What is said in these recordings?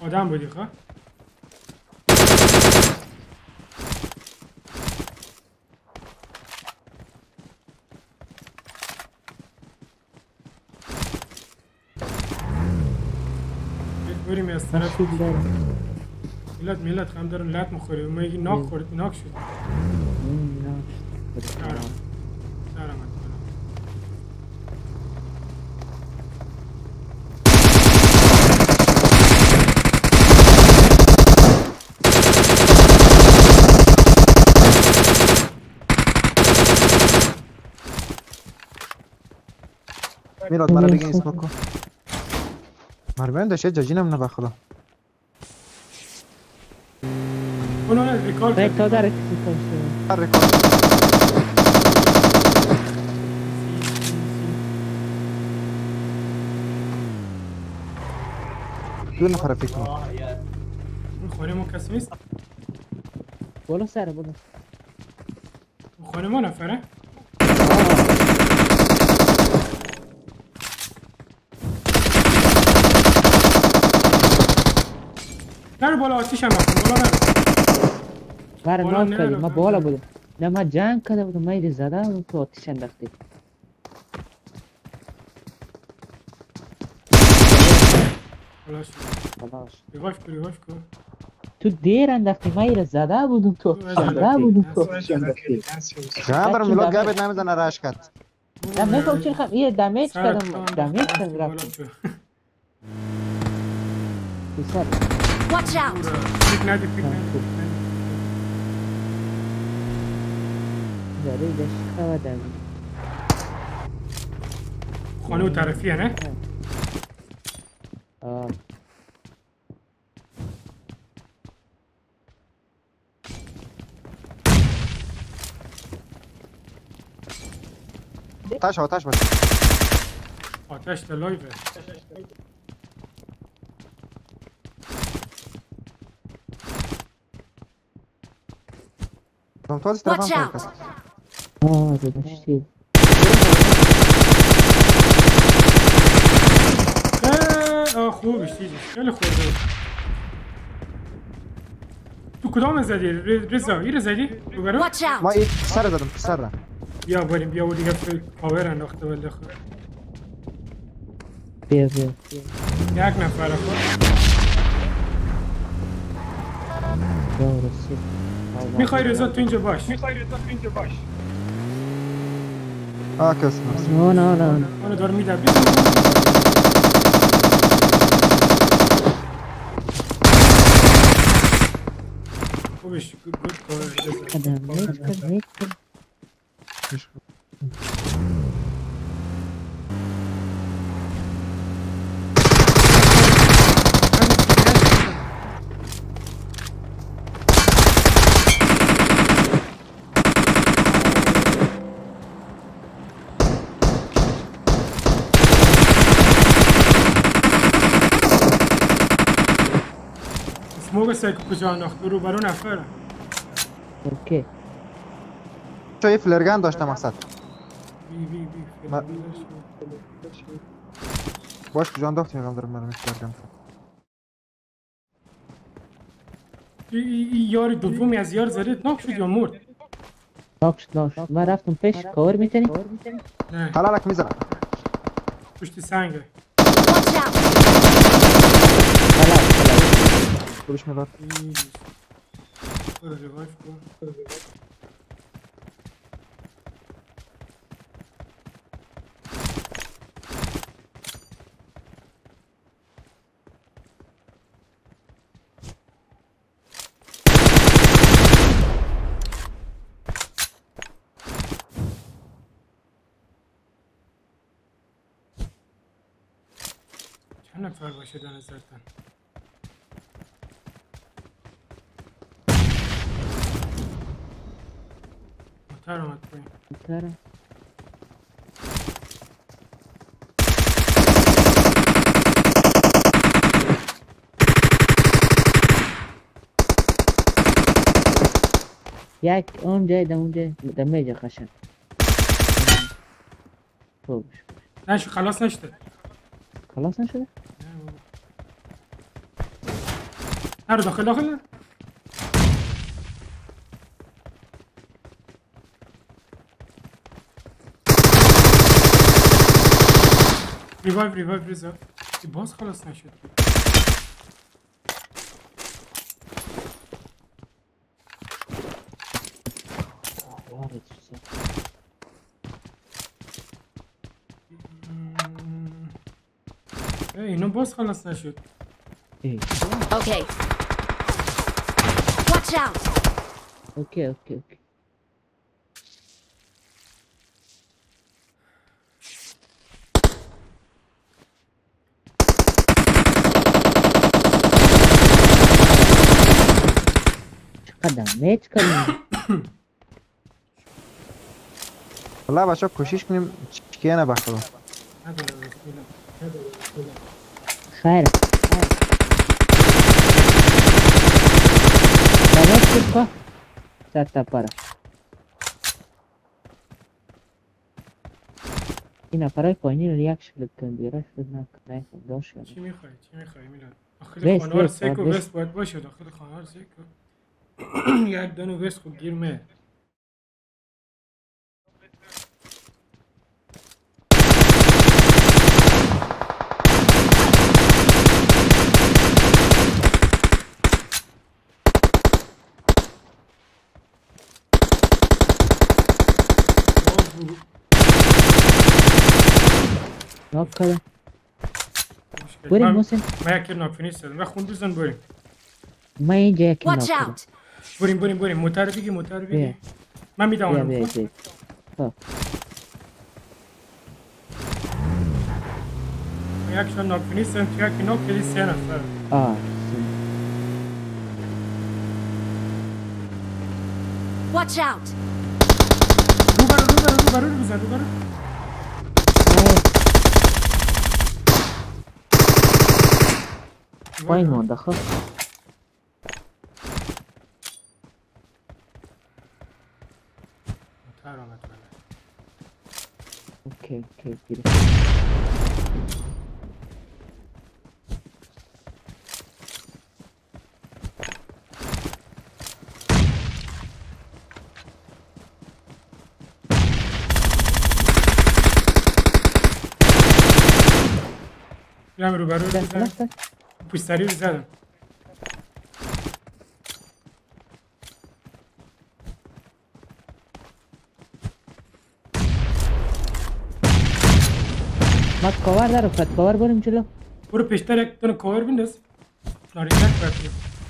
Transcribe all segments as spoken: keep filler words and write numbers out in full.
آدم بودی خواه؟ بریم از طرف میلاد میلاد خم دارن لط مخوری ما یکی ناک خورد ناک شد سرم سرم میلاد مرا بگین اسم کن مربیان داشته جاجینم نه بخدا اونو نه ریکال کرد تا در کسی کنشته ریکال دو نفر فکر کنم اون خانه ما کسی نیست؟ بالا سره بالا اون خانه ما نفره؟ نرو بالا آتیش هم هست بالا نرو بره ناز کردی ما بالا بودم نه ما جنگ کرده بودم ما ایده زده بودم تو آتیش انداختی خلاص خلاص ریواش کن ریواش کن تو دیر انداختی ما ایده زده بودم تو آتیش زده بودم تو آتیش انداختی خبر میلاد گابت نمیزنه راش کرد نه میخوام چی خواهم یه دمیج کردم دمیج کردم رفتم بیسر Watch out! پیک ندی پیک ندی داره ایده شکا دمی خانه و طرفیه نه؟ آه آتش آتش باشه آتش در لایفه دم تو از طرف هم کس آه داشتی آه خوبش دیدی خیلی خورده تو کدام زدی رضا این زدی ببرو Watch out! ما این سر زدم سر را بیا بریم بیا و دیگه کاور انداخته ولی خود بیا بیا یک نفر خود بیا رسید میخوای رضا تو اینجا باش میخوای رضا تو اینجا باش آه کس نست نه نه نه اونو دار میده خوبش گود گود کاور رضا دمیج کرد هیچ کرد موقع سایکو کجا انداخت رو برو نفره اوکی چه فلرگان داشتم مقصد بی بی بی ما- باش کجا انداخت میگم دارم مرا فلرگان این یار دومی از یار زدت ناک شد یا مرد؟ ناک شد ناک شد من رفتم پیش کاور میتنی؟ نه حلالک میزنم پشت سنگه Watch out! خلاص خلاص خوبش میلاد برو ریوایف کن چند نفر باشه در نظرتن موتر آمد پایین بیتره یک اونجا ده اونجا دمیج قشنگ خوبش نه شو خلاص نشده خلاص نشده؟ نه بابا نرو داخل داخل. ریوایو ریوایو ریزا. باز خلاص نشد. ای اینو باز خلاص نشد. Okay. Watch out. اوکی اوکی اوکی. چقدر میت کنیم. والله بچه کوشش کنیم چیکه نبخورم. خیر. Давай тихо. Сата пара. اینا برای پایینی رو یک شکل کندیره شد نکنه داشت. چی میخوای چی میخوای میلاد؟ داخل وست، خانوار وست، سیکو وست. وست باید باشه داخل خانوار سیکو. یک دانو وست خود گیر میه. ناک کرده. بریم محسن. من یکی ناک فینیش زدم. و خون بزن بریم. من اینجا یکی ناک Watch کردم. out. بریم بریم بریم موتر بگی موتر بگی. بیا. من بیا میدونم. بیا بیا. خب. من یکشان ناک فینیش زدم تو یکی ناک کردی سه نفر. آه. Watch out. رو برو رو برو رو برو رو بزن رو برو. پایین مونده خب. موتر آمد بله. اوکی اوکی گیره. بیام رو برو رو بس بزن. بس بس. پوست سری رو زدم. ما کاور دارم فت کاور بریم جلو. برو پیشتر یک دونه کاور بنداز. ناریزک برد.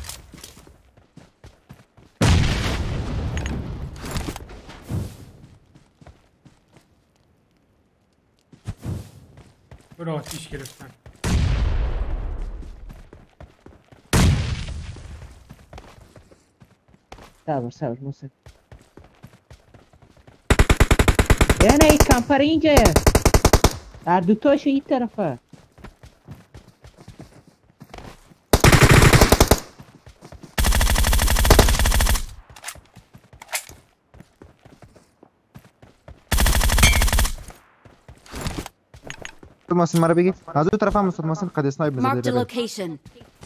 برو آتیش گرفتن. صبر صبر محسن. یعنی این کمپر اینجا. هر دوتاش این طرفه. ماسین مرا بگی از اون طرف هم استاد ماسین قد اسنایپ Marked a میزده. location.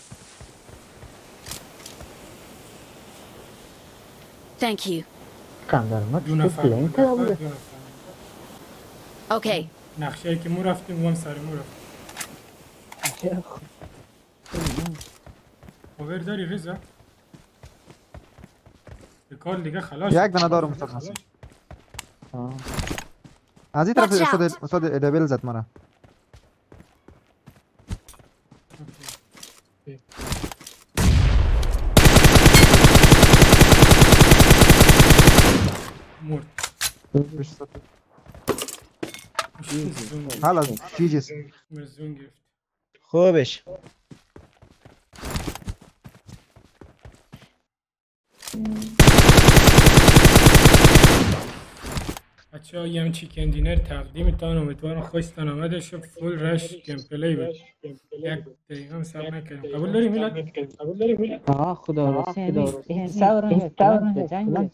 Thank you. کم دارم ما دو نفر چطور این طرف دو بوده. نفر. Okay. نقشه ای که مو رفتیم وام سر مو رفتیم. کاور داری رضا؟ یک کار دیگه خلاص. یک دانه دارم استاد ماسین. آه. از این طرف Watch استاد out. استاد دبل زد مرا. مرد. حالا جیجیس. مرزون گرفت. خوبش. بچه ها یه همچی کندینر تقدیمتان امیدوارم خوشتان آمده شد. فول رش گیم پلی بود. یک دقیقه هم صبر نکردم. قبول داری میلاد؟ آه خدا حسین این سورن سورن به جنگ